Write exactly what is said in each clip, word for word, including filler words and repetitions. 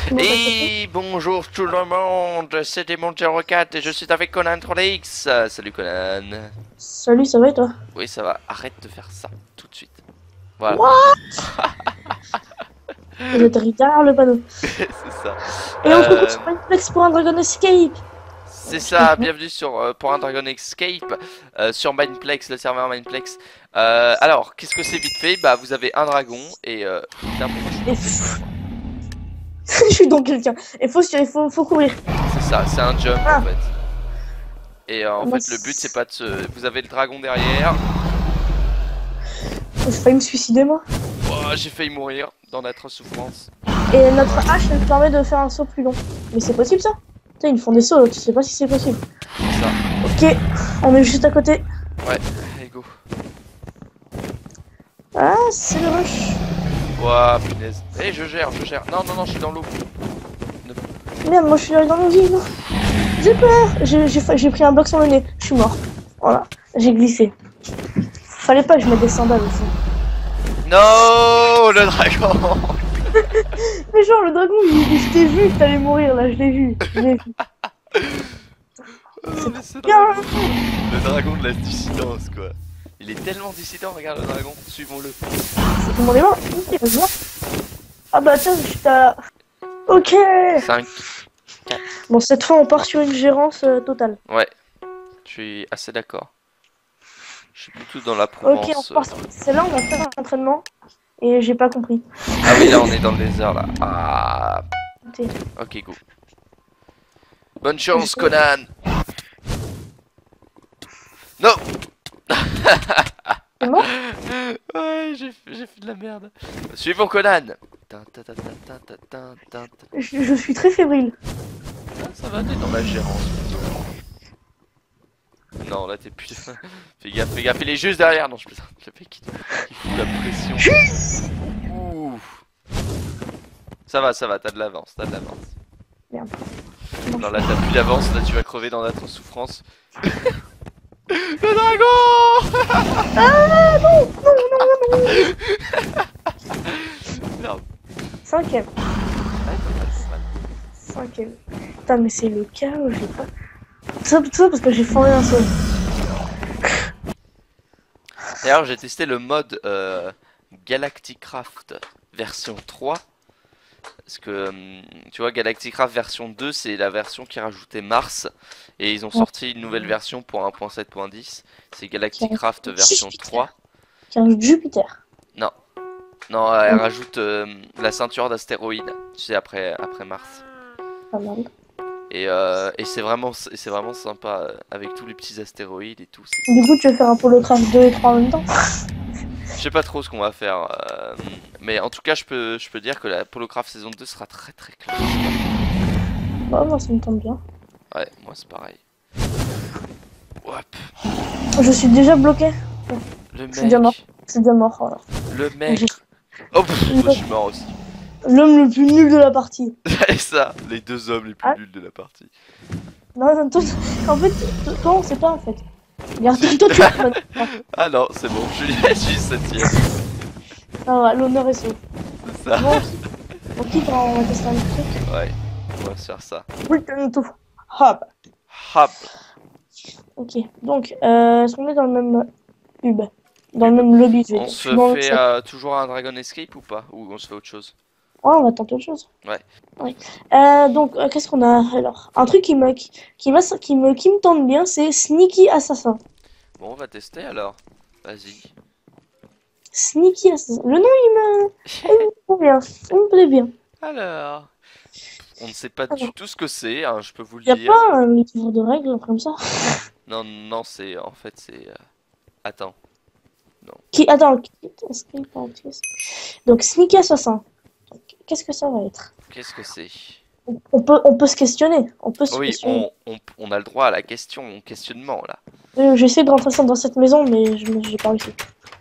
Et bonjour tout le monde, c'est Démon zéro quatre et je suis avec Conan trois X. Euh, Salut Conan. Salut, ça va et toi? Oui, ça va, arrête de faire ça tout de suite. Voilà. What? Vous êtes derrière le panneau. C'est ça. Et on se Euh, retrouve sur Mineplex pour un Dragon Escape. C'est ça, bienvenue sur, euh, pour un Dragon Escape euh, sur Mineplex, le serveur Mineplex. Euh, alors, qu'est-ce que c'est vite fait? Bah, vous avez un dragon et... Euh... Putain, pourquoi je suis Et je suis donc quelqu'un. Et faut, il faut, faut courir. C'est ça, c'est un jump Ah. en fait. Et euh, en Moi, fait, le but c'est pas de se... Vous avez le dragon derrière. J'ai failli me suicider moi. Oh, j'ai failli mourir dans notre souffrance. Et notre hache, elle permet de faire un saut plus long. Mais c'est possible ça? Putain, ils me font des sauts, tu sais pas si c'est possible. C'est ça. Ok, on est juste à côté. Ouais, allez go. Ah, c'est le rush. Ouah, punaise. Eh, je gère, je gère. Non, non, non, je suis dans l'eau. Merde, moi je suis dans mon vide. J'ai peur. J'ai pris un bloc sur le nez. Je suis mort. Voilà, j'ai glissé. Fallait pas que je mette des sandales aussi. Non, le dragon. Mais genre le dragon, il- je t'ai vu que t'allais mourir là, je l'ai vu. Je l'ai vu. Oh, mais ce Bien. dragon. Le dragon de la dissidence, quoi. Il est tellement dissident, regarde le dragon. Suivons-le. C'est mon élan. Ok, vas-y. Ah bah tiens, je t'ai... Ok. cinq. Bon, cette fois on part sur une gérance euh, totale. Ouais, je suis assez d'accord. Je suis plutôt dans la Provence. Ok, on part sur... C'est là on va faire un entraînement. Et j'ai pas compris. Ah oui, là on est dans le désert là. Ah. Ok. Ok, go. Bonne chance, Conan. Non. C'est mort? Ouais, j'ai fait de la merde. Suivons Conan. Tin, tin, tin, tin, tin, tin, tin, tin. je, je suis très fébrile. Ah, ça va, t'es dans la gérance. Non, là t'es plus... Fais gaffe, fais gaffe, il est juste derrière. Non, je plaisante. Le mec qui fout la pression. Ouh. Ça va, ça va, t'as de l'avance, t'as de l'avance. Merde. Non, là t'as plus d'avance, là tu vas crever dans notre souffrance. Le dragon. Ah non, non, non, non. Merde. Cinquième. Ouais, pas mal, pas mal. Cinquième. Putain, mais c'est le chaos, j'ai pas... Tout ça, tout ça parce que j'ai foiré un seul. D'ailleurs, j'ai testé le mode euh, Galacticraft version trois. Parce que, hum, tu vois, Galacticraft version deux, c'est la version qui rajoutait Mars. Et ils ont sorti une nouvelle version pour un point sept point dix. C'est Galacticraft version trois. Qui rajoute Jupiter. Non. Non, elle rajoute euh, la ceinture d'astéroïdes. Tu sais, après, après Mars. Pas mal. Et, euh, et c'est vraiment, c'est vraiment sympa euh, avec tous les petits astéroïdes et tout. Du coup, tu veux faire un Polocraft deux et trois en même temps? Je sais pas trop ce qu'on va faire, euh, mais en tout cas, je peux, je peux dire que la Polocraft saison deux sera très très classe. Bah, moi, ça me tente bien. Ouais, moi c'est pareil. Hop. Je suis déjà bloqué. Le C'est déjà mort. mec, C'est déjà mort, voilà. le mec. Oh, pff, je suis mort aussi. L'homme le plus nul de la partie. Et ça, les deux hommes les plus Ah. nuls de la partie. Non, non, toi, en fait, toi, on sait pas, en fait. Regarde, toi, tu as... Ah non, c'est bon, je suis, je suis septième. Ah ouais, l'honneur est sauf. C'est ça. Bon, on quitte, on va tester un truc. Ouais, on va se faire ça. Return to Hub. Hop. Ok, donc, euh, est-ce qu'on est dans le même hub? Dans le même lobby, je vais On dire. se Dans le fait chat. euh, toujours un Dragon Escape ou pas? Ou on se fait autre chose? Ouais, on va tenter autre chose. Ouais. Oui. Euh, donc, euh, qu'est-ce qu'on a alors? Un truc qui me, qui, qui, m'a- qui me, qui me tente bien, c'est Sneaky Assassin. Bon, on va tester alors. Vas-y. Sneaky Assassin. Le nom, il me, il me plaît bien. Il me plaît bien. Alors, on ne sait pas Alors. du tout ce que c'est, hein, je peux vous le Y a dire. pas un livre de règles comme ça? Non, non, c'est en fait c'est. euh, Attends. Qui, attends, qui- escape artist. Donc, Sneaky Assassin. Qu'est-ce que ça va être? Qu'est-ce que c'est? On, on peut, on peut se questionner. On peut se Oui, questionner. on, on, on a le droit à la question, au questionnement là. Euh, J'essaie de rentrer ça dans cette maison, mais je j'ai pas réussi.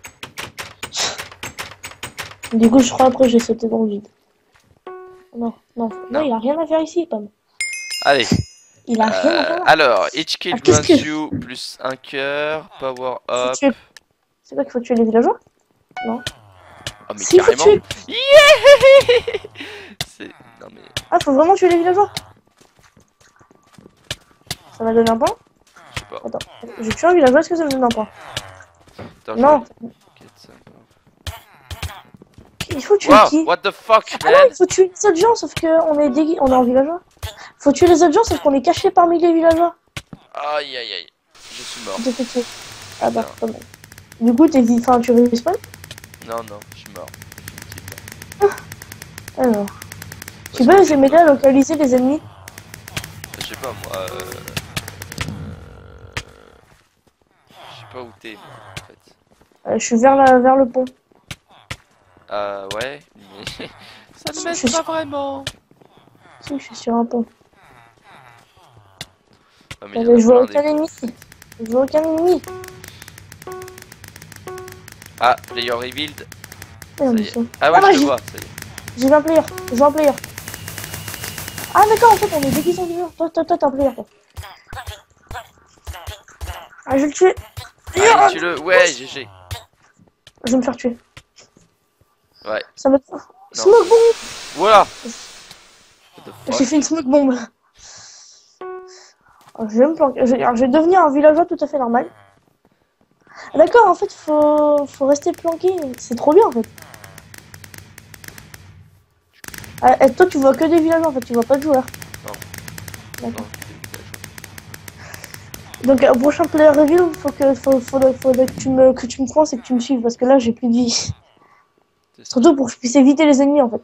Du coup, je crois après j'ai sauté dans le vide. Non, non, non, Non. il a rien à faire ici, Pam. Allez. Il a rien à euh, faire. alors, each kill Ah, qu'est-ce grants que- you plus un cœur, power Faut up. tuer- C'est quoi qu'il faut tuer les villageois? Oh mais Si, faut carrément. tuer. Yeah. C'est Non mais... Ah, faut vraiment tuer les villageois. Ça va donner un point? Je sais pas. Attends, j'ai tué un villageois, est-ce que ça me donne un point? Attends, Non. je... Il faut tuer Wow, qui? what the fuck, Ah non, man? il faut tuer les autres gens, sauf qu'on est dégui... on est en villageois. Faut tuer les autres gens, sauf qu'on est caché parmi les villageois. Aïe aïe aïe. Je suis mort. J'ai fait tuer. Ah bah, pas mal. Du coup, t'es dit, enfin, tu respawn? Non, non, je suis mort. Alors. Tu peux les aider à localiser les ennemis? Je sais pas moi. Euh... Je sais pas où t'es, moi, en fait. Euh, je suis vers, la... vers le pont. Euh, ouais, mais ça ne Je m'aide suis- pas vraiment. Si, je suis sur un pont. Ah, mais il y en Euh, a je vois plein, aucun des- ennemi. Je vois aucun ennemi. Ah, player rebuild. Merde, Ça y ils est. sont- Ah ouais, Ah, bah, je te j'ai- vois, ça y est. J'ai vu un player. J'ai vu un player. Ah d'accord, en fait, on est déguisés en player. Toi, toi, toi, t'es un player. Toi. Ah, je vais le tuer. Allez, tue-le. Ouais, G G. Je vais me faire tuer. Ouais. Ça me... Smoke bomb. Voilà. What the J'ai fuck? fait une smoke bomb. Alors, je vais me planquer. Je... Alors, je vais devenir un villageois tout à fait normal. Ah, d'accord, en fait, faut... faut rester planqué. C'est trop bien, en fait. Ah, et toi, tu vois que des villageois, en fait. Tu vois pas de joueurs. Non. D'accord. Non, Donc, au prochain player review, faut que, faut, faudrait, faudrait que tu me, que tu me penses et que tu me suives. Parce que là, j'ai plus de vie. c'est ça. Surtout pour que je puisse éviter les ennemis, en fait.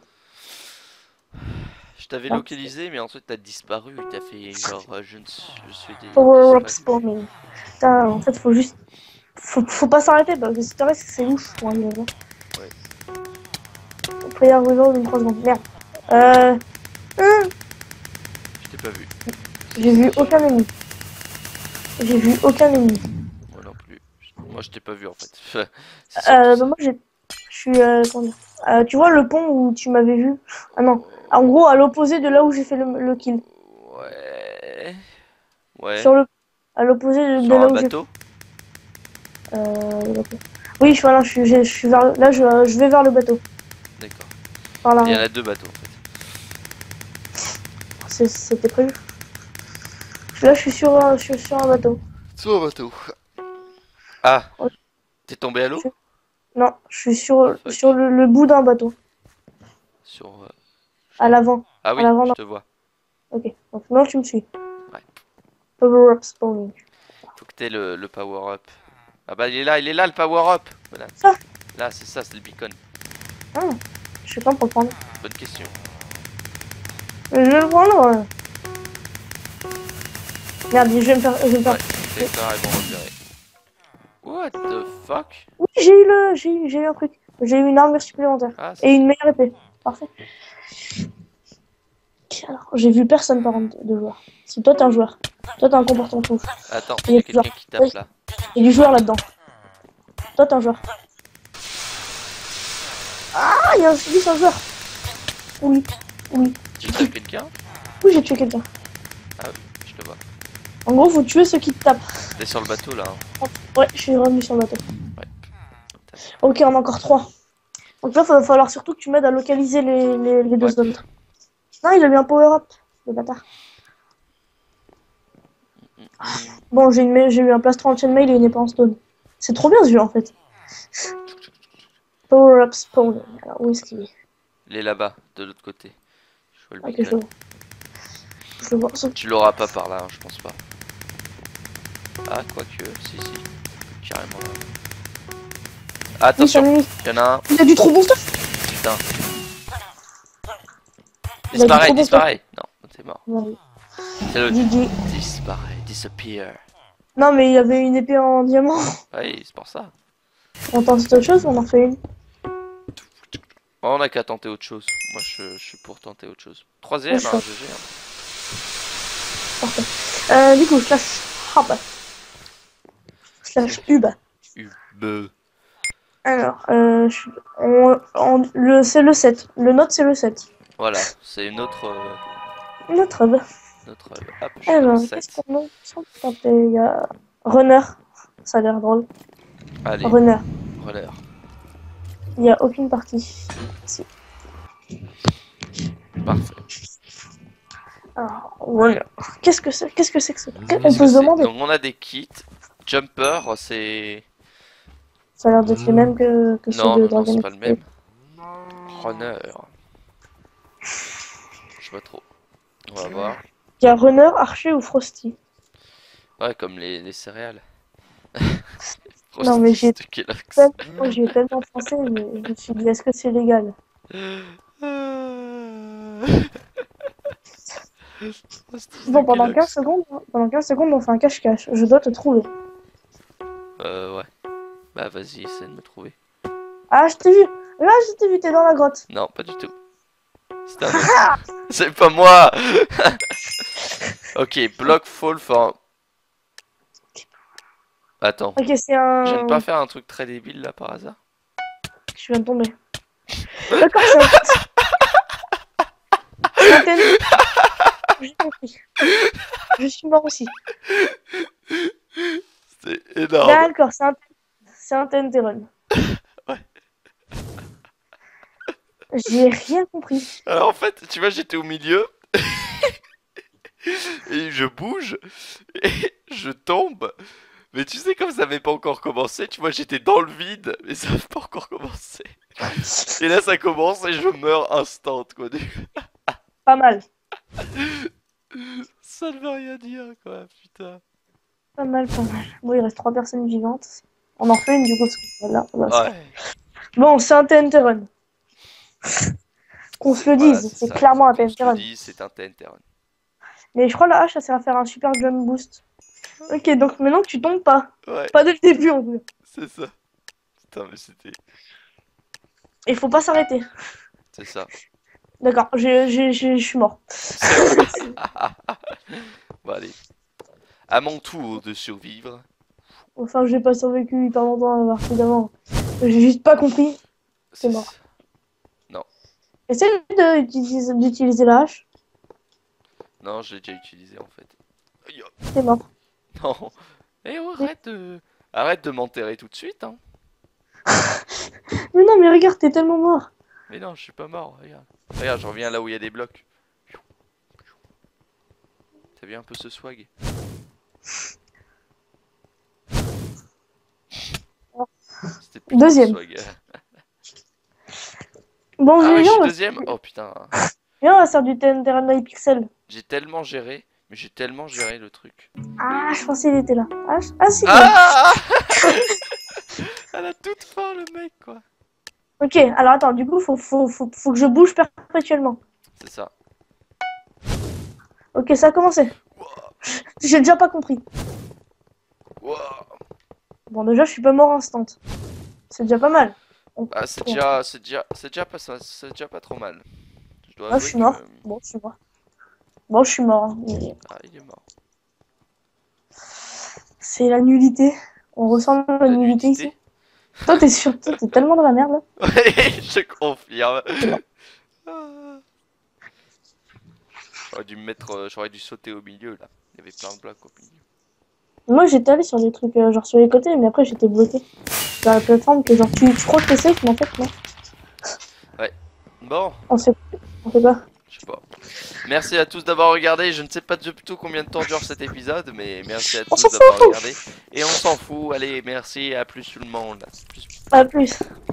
Je t'avais Ah. localisé, mais ensuite t'as disparu. T'as fait genre, euh, je ne suis, je suis des. Power up disparu. spawning. Putain, en fait, faut juste. Faut, faut pas s'arrêter parce que si tu restes, c'est ouf pour un villageois. Ouais. Player reveal une trois secondes. Merde. Euh. hum, Je t'ai pas vu. J'ai vu aucun ennemi. J'ai vu aucun ennemi. Moi non plus. Moi je t'ai pas vu en fait. C'est surtout Euh, ça. bah, moi, j'ai. Je suis. Euh, comment dire Euh, tu vois le pont où tu m'avais vu? Ah non. En gros, à l'opposé de là où j'ai fait le, le kill. Ouais. Ouais. Sur le. À l'opposé de, de Sur là un où j'ai. bateau. Euh. le bateau. Oui, je suis, voilà, je suis, je suis vers. Là, je, je vais vers le bateau. D'accord. Par là. Il y en a deux bateaux en fait. C'est- C'était prévu. Là, je suis sur, un- je suis sur un bateau. Sur un bateau. Ah. Ouais. T'es tombé à l'eau? Non, je suis sur, Fuck. sur le, le bout d'un bateau. Sur. euh, À l'avant. Ah oui, À l'avant, je non. te vois. Ok. Donc, non, tu me suis. Ouais. Power up spawning. Faut que t'aies le, le power up. Ah bah il est là, il est là le power up. Voilà. Ça. Là c'est ça, c'est le beacon. Ah, je sais pas pour le prendre. Bonne question. Je vais le prendre. Ouais. Merde, je vais me faire. Je vais me faire. Ouais, c'est ça, ils vont repérer. What the fuck? Oui, j'ai eu le. J'ai eu, j'ai eu un truc. J'ai eu une armure supplémentaire. Ah, c'est Et une meilleure épée. Parfait. Alors, j'ai vu personne par contre de joueur. Si toi t'es un joueur. Toi t'as un comportement fou. Attends, Il il y y a a quelqu'un plusieurs. qui tape là. Il y a du joueur là-dedans. Toi t'es un joueur. Ah, il y a un, lui, c'est un joueur. Oui. Oui. Tu tapes quelqu'un? Oui, j'ai tué quelqu'un. Ah oui, je te vois. En gros, faut tuer ceux qui te tapent. T'es sur le bateau là. Hein. Ouais, je suis revenu sur le bateau. Ouais. Ok, on a encore trois. Donc là, il va falloir surtout que tu m'aides à localiser les, les, les deux Ouais. autres. Non, il a eu un power-up, le bâtard. Bon, j'ai une- j'ai eu un plastron en chainmail et une épée en stone. C'est trop bien ce jeu en fait. Power-up spawn. Alors, où est-ce qu'il est? Il est là-bas, de l'autre côté. Je vois le Ok, je le beacon. vois. Je le vois. Ça- Tu l'auras pas par là, hein, je pense pas. Ah, quoique, si, si. Carrément là. Ah, Oui, ça attention, m'est- il y en a un. Il a du trop bon stuff. Putain. Il a du Disparais, trop bon disparais. Non, t'es mort. Ouais. C'est le G G. disparaît, disappear. Non, mais il avait une épée en diamant. Oui, c'est pour ça. On tente autre chose, on en fait une. Oh, on a qu'à tenter autre chose. Moi, je, je suis pour tenter autre chose. Troisième, Oui, hein, je G G. Hein. Parfait. Euh, du coup, slash hop. Slash ub. Ube. Alors, euh, je- on, on- le, c'est le sept. Le note, c'est le sept. Voilà, c'est une autre. Euh, Notre hub. notre euh, hop, je suis dans Alors, le qu'est-ce sept. qu'on a sans taper? Il y a Runner. Ça a l'air drôle. Allez, Runner. relève. Il n'y a aucune partie. Si. Parfait. Alors, voilà. Qu'est-ce que c'est Qu'est-ce que c'est que ça? On Qu'est-ce peut que se c'est demander. Donc on a des kits. Jumper, c'est... Ça a l'air d'être les mêmes que, que ceux Non, de non, non, Dragon c'est pas Age. le même. Runner. Je sais pas trop. On va voir. Il y a Runner, Archer ou Frosty. Ouais, comme les, les céréales. Non, mais j'ai Frosty de Kellogg's. Moi, j'y ai tellement pensé, mais je me suis dit, est-ce que c'est légal? Frosty de Bon, pendant Kellogg's. quinze secondes, pendant quinze secondes, on fait un cache-cache. Je dois te trouver. Euh, ouais. Bah, vas-y, essaie de me trouver. Ah, je t'ai vu. Là, je t'ai vu, t'es dans la grotte. Non, pas du tout. C'est un autre. C'est pas moi. Ok, block fall for... Attends. Ok, c'est un... Je viens de pas faire un truc très débile là par hasard. Je viens de tomber. D'accord, c'est un... c'est un T N T. J'ai compris. Je suis mort aussi. C'est énorme. D'accord, c'est un... c'est un T N T run. Ouais. J'ai rien compris. Alors en fait, tu vois, j'étais au milieu. Et je bouge. Et je tombe. Mais tu sais, comme ça n'avait pas encore commencé, tu vois, j'étais dans le vide. Mais ça n'avait pas encore commencé. Et là, ça commence et je meurs instant, quoi. Pas mal. Ça ne veut rien dire, quoi, putain. Pas mal, pas mal. Bon, il reste trois personnes vivantes. On en fait une du coup. Parce que voilà, voilà, Ouais. bon, c'est un T N T run. Qu'on se le Voilà, dise, c'est c'est ça. clairement un T Qu'on N se T le run. dise, c'est un T N T run. Mais je crois la hache, ça sert à faire un super jump boost. Ok, donc maintenant tu tombes pas. Ouais, Pas dès le début en plus. c'est ça. Putain, mais c'était... Et faut pas s'arrêter. C'est ça. D'accord, je je- je- je suis mort. Bon, allez. À mon tour de survivre. Enfin, j'ai pas survécu hyper longtemps à partir d'avant. J'ai juste pas compris. C'est mort. Essaye de- d'utiliser d'utiliser la hache. Non, je l'ai déjà utilisé en fait. Aïe, oh. C'est mort. Non. Eh oh, arrête de... Arrête de m'enterrer tout de suite, hein. Mais non, mais regarde, t'es tellement mort. Mais non, je suis pas mort, regarde. Regarde, je reviens là où il y a des blocs. T'as vu un peu ce swag? C'était plutôt Deuxième. swag. Bon, Ah ouais, je viens, suis on va- deuxième. Oh putain. viens, on va faire du T N T run pixel. J'ai tellement géré. Mais j'ai tellement géré le truc. Ah, je pensais qu'il était là. Ah, je- ah si. Ah à la toute fin, le mec, quoi. Ok, alors attends, du coup, faut, faut, faut, faut que je bouge perpétuellement. C'est ça. Ok, ça a commencé. Wow. J'ai déjà pas compris. Wow. Bon, déjà, je suis pas mort instant. C'est déjà pas mal. On- Ah, c'est déjà, c'est déjà, c'est déjà pas, c'est déjà pas trop mal. Je dois Ah, je avouer suis mort. que- Bon, je suis mort. Bon, je suis mort. hein. Mais Ah, il est mort. c'est la nullité. On ressent la, La nullité nudité. ici. Toi, t'es sûr, toi, t'es tellement dans la merde là. Ouais, je confirme. Ah. J'aurais dû me mettre, euh, j'aurais dû sauter au milieu là. Il y avait plein de blocs au milieu. Moi, j'étais allé sur des trucs, euh, genre sur les côtés, mais après, j'étais bloqué. Sur la plateforme que genre, tu, tu crois que t'es safe, mais en fait, non. Bon, On sait, on sait pas. je sais pas. Merci à tous d'avoir regardé. Je ne sais pas du tout combien de temps dure cet épisode, mais merci à On tous s'en d'avoir fout. regardé. Et on s'en fout. Allez, merci. À plus tout le monde. Plus. À plus.